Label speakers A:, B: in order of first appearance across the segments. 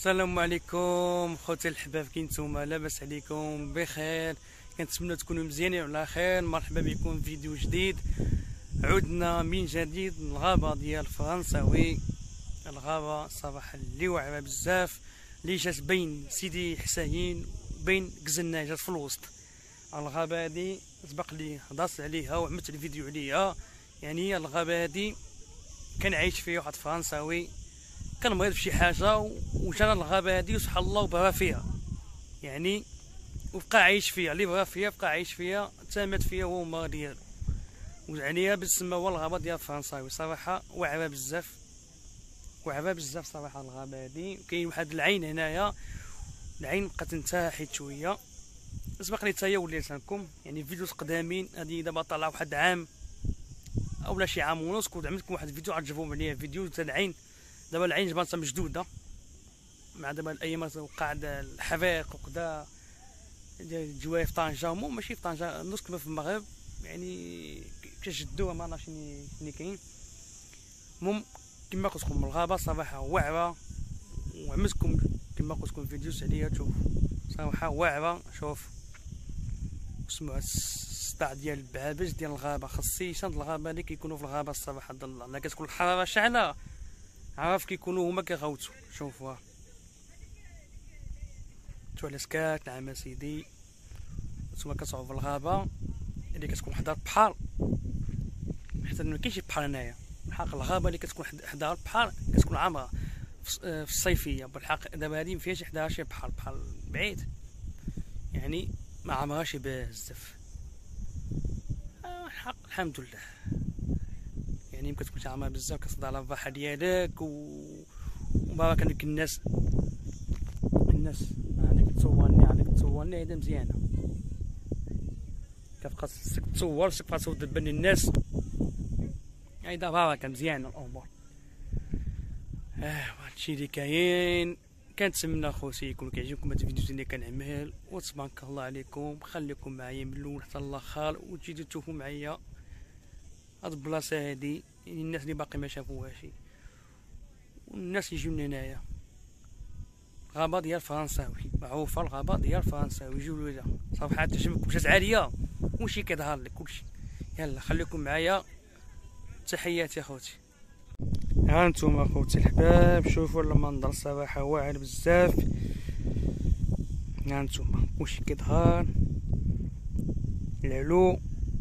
A: السلام عليكم خوتي الحباب، كي نتوما لاباس عليكم بخير؟ كنتمنى تكونوا مزيانين وعلى خير. مرحبا بكم في فيديو جديد. عدنا من جديد الغابه ديال فرنساوي، الغابه صراحه اللي واعره بزاف، اللي جات بين سيدي حسين وبين كزنا، جات في الوسط. الغابه هادي سبق لي هضرت عليها وعملت الفيديو عليها. يعني الغابه هادي كان عايش فيها واحد فرنساوي، كان مريض بشي حاجه وجانا الغابه هادي وسبحان الله وبغى فيها، يعني وبقى عايش فيها. اللي بغى فيها بقى عايش فيها، تامت فيها هو وما ديالو، وعليها بالسما هو الغابه ديال فرنساوي. صراحه واعره بزاف، واعره بزاف صراحه الغابه هادي. وكاين واحد العين هنايا، العين بقات انتحت شويه، سبق لي حتى هي وليت لكم يعني فيديوز قدامين. هادي دابا طلع واحد عام اولا شي عام ونص، كنت عملت لكم واحد الفيديو عجبهم عليا، فيديو تاع العين. دابا العين جبانتها مشدوده مع دابا الايامات وقع الحرائق وكذا ديال الجوايه في طنجه، ماشي في طنجه، نص كما في المغرب، يعني كيشدوها ما عرفتش شنو كاين. المهم كما قلت لكم الغابه صراحه واعره، وعملتكم كما قلت لكم فيديوز عليها. تشوف صراحه واعره. شوف اسمعوا الصداع ديال البعابج ديال الغابه، خصيصا الغابه اللي كيكونوا في الغابه الصراحه د الله، ملي كتكون الحراره شاعله عارف كيكونوا هما كيغوتوا. شوفوها، شوف على سكات. نعم سيدي، نتوما كتصعدوا في الغابه اللي كتكون حدا البحر، حتى ما كاينش بحر هنايا. بالحق الغابه اللي كتكون حدا البحر كتكون عامره في الصيفيه. بالحق دابا هادي مفيهاش حدا شي بحر بعيد، يعني ما عمرهاش بزاف. الحق الحمد لله، يعني ما كتكونش عامره بزاف، كتصدى على الراحه ديالك وبارك عليك الناس عندك تصورني هذا مزيانه. كتبقى خصك تصور، خصك تصور تبان الناس، هيدا بارك مزيانه الامور. هادشي اللي كاين. كنتمنى خوتي يكون كيعجبكم هاد الفيديوهات اللي كنعمل، وتبارك الله عليكم. خليكم معايا من الاول حتى الاخر، وتجيو تشوفوا معايا هاد البلاصه هادي، يعني الناس اللي باقي ما شافوهاش والناس اللي يجيو من هنايا. الغابه ديال فرنساوي معروفه، الغابه ديال فرنساوي، يجيو ليها صراحه تعجبكم، مشات عاليه كلشي كيظهر لك كلشي. يلا خليكم معايا، تحياتي اخوتي. ها انتم اخوتي الحباب، شوفوا المنظر صراحه واعر بزاف. ها انتم كلشي كيظهر، العلو،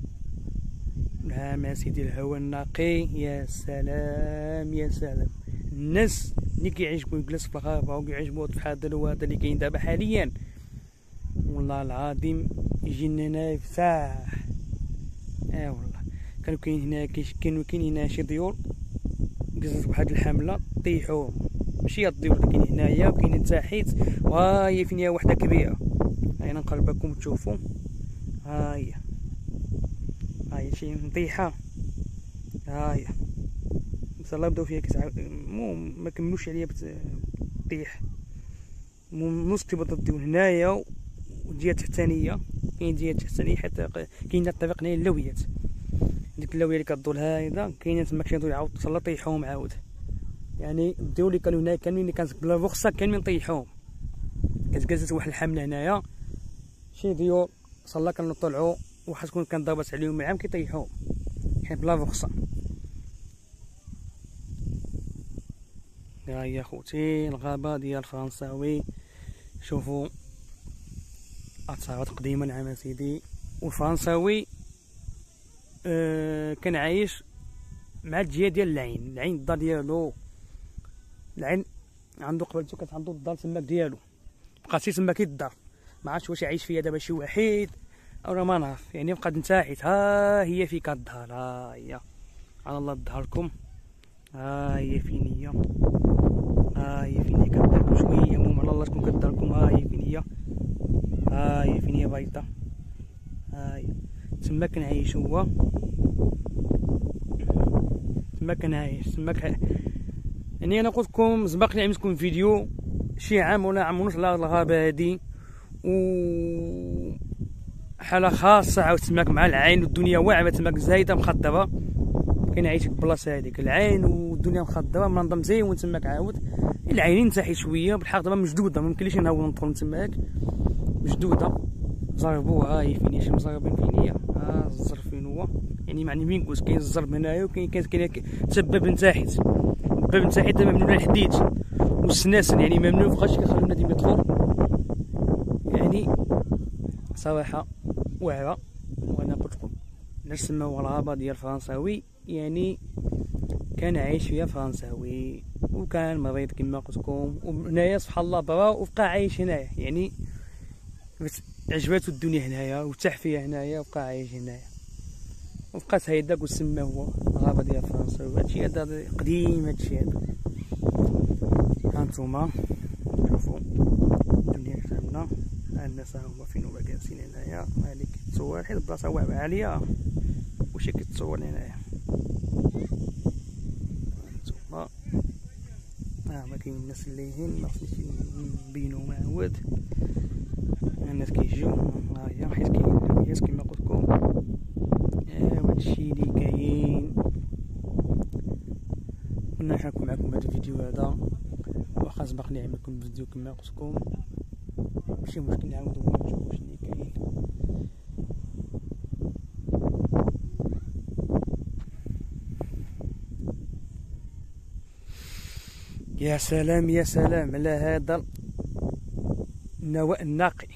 A: نعم سيدي، الهواء النقي، يا سلام يا سلام. الناس اللي كيعجبو يجلس في الغابه وكيعجبو بحال هذا اللي كاين دابا حاليا، والله العظيم يجي لنا هنا يفتح. والله كانوا كاين هنا شي طيور جزات واحد الحمله طيحوهم، ماشي هاد الطيور اللي كاين هنايا، وكاين تحت، وها هي فين هي وحده كبيره. هاي نقربكم تشوفوا، ها هي شي مطيحه، ها هي ان شاء الله بداو فيها ما كملوش عليا بتطيح. نص تبدا تديو هنايا، والجهه التحتانيه كاين جهه تحتانيه حتى كاين الطريق هنايا اللويات، ديك اللويه اللي كدور هايدا كاينه تما، كيدور يعاود ان شاء الله طيحوهم عاود. يعني الديول اللي كانوا هنايا كاملين اللي كانت بلا رخصه كاملين طيحوهم. كتجازت واحد الحمله هنايا، شي ديول ان شاء الله كانوا طلعوا واحد شكون كان ضربت عليهم معاهم كيطيحوهم حيت بلا رخصه. ها هي خوتي الغابه ديال فرنساوي. شوفوا اثارات قديمه. نعم سيدي. والفرنساوي كان عايش مع الجهه ديال العين الدار ديالو. العين عنده قبلته كانت عنده الدار تماك ديالو، بقى تماك الدار. ما عرفتش واش يعيش فيها دابا شي وحيد او ما نعرف، يعني بقات انتحت. ها هي فين كتظهر، ها هي على الله تظهركم. ها هي فين هي، ها هي فين هي كتظهركم شويه، المهم على الله تكون كتظهركم. ها هي فين هي، ها هي فين هي بايطه، ها هي تما كان عايش هو، تما كان عايش تما. يعني انا قلت لكم سبق لي عملت لكم فيديو شي عام ولا عام ونص على الغابه هادي، و حاله خاصه عاود تماك مع العين والدنيا واعره تماك زايده مخضره. كاين عايش في البلاصه هذيك العين والدنيا مخضره منظم زين تماك عاود العينين تاعي شويه بالحق دابا مشدوده، ميمكنليش نهاول ندخل نتماك، مشدوده زربوها هاي فين شي مزربين فين هي، ها الزر فين هو، يعني معني بين قوس كاين الزرب هنايا وكاين تباب نتاحيت، الباب نتاحيت دابا ممنوع الحديد والسناسل، يعني ممنوع مابقاش كيخليو النادي يدخل، يعني صراحه واعره. وانا قلت لكم علاش سماوها الغابه ديال فرنساوي، يعني كان عايش فيها فرنساوي وكان مريض كما قلت لكم، وهنايا سبحان الله برا وبقى عايش هنايا، يعني عجباتو الدنيا هنايا وارتاح فيها هنايا وبقى عايش هنايا، وبقات هيداك وسماه هو الغابه ديال فرنساوي. هادشي هذا قديم، هادشي هذا. هانتوما شوفوا الدنيا كامله، الناس هما فين هما جالسين هنايا، هاديك كتصور حيت البلاصه واعره عاليه وشي كتصور هنايا. هانتوما ما كاين الناس اللي هين، ما خصنيش نبينو معود، الناس كيجيو ها هي حيت كاين الناس كما قلت لكم. هادشي اللي كاين، كنا نشاركو معكم هذا الفيديو هذا، واخا سبق لي عملكم فيديو كما قلت لكم، ماشي مشكل نعاودو نشوفو شنو كاين. يا سلام يا سلام على هذا النواء النقي،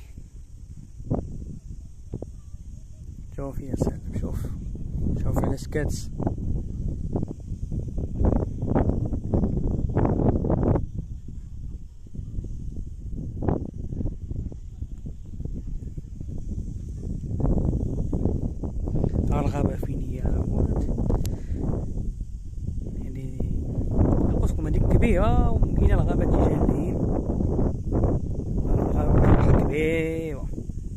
A: شوف يا سلام، شوف على سكات. الغابة فين هي يعني قلت لكم هذيك كبيرة، وكاينة الغابة اللي جايين، الغابة كبيرة.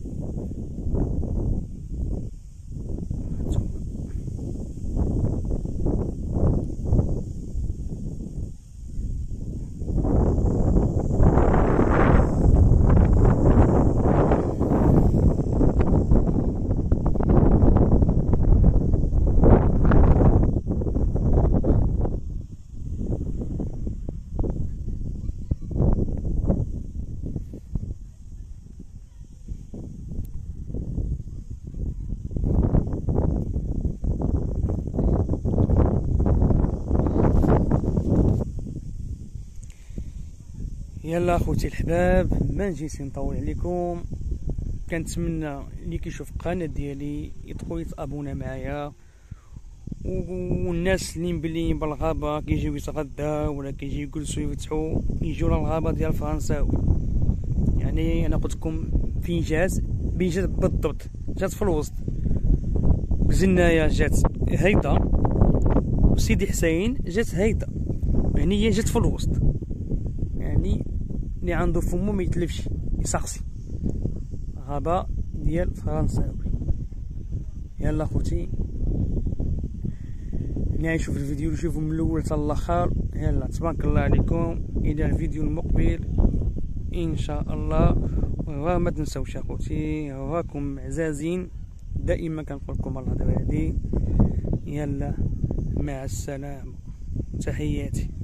A: يلا اخوتي الحباب، ما نجيش نطول عليكم، كنتمنى اللي كيشوف القناه ديالي يدخل يتابونا معايا، والناس اللي مبليين بالغابه كيجيو يتغداو ولا كيجيو يجلسوا يفتحوا يجيو للغابه ديال فرنساوي. يعني انا قلت لكم فين جات بالضبط، جات في الوسط، بزنايا جات هيدا، وسيدي حسين جات هيدا، يعني هي جات في الوسط، يعني اللي عنده فمو ما يتلفش يسقسي. غابة ديال فرنساوي. يلا خوتي نعيشوا في الفيديو، نشوفوا من الاول حتى الاخر. يلا تبارك الله عليكم، الى الفيديو المقبل ان شاء الله. وما تنساوش اخوتي، راكم عزازين، دائما كنقول لكم الهضره هذه. يلا مع السلامه، تحياتي.